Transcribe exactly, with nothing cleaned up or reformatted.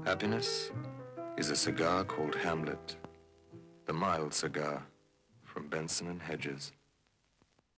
Happiness is a cigar called Hamlet, the mild cigar from Benson and Hedges.